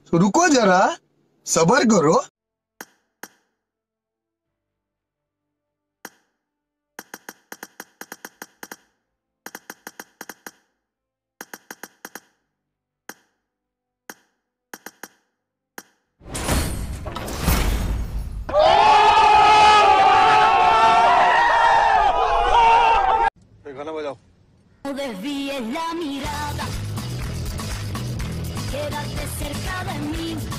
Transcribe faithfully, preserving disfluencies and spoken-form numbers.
रुको जरा, सबर करो। गाना बजाओ। No desvíes la mirada, quédate cerca de mí.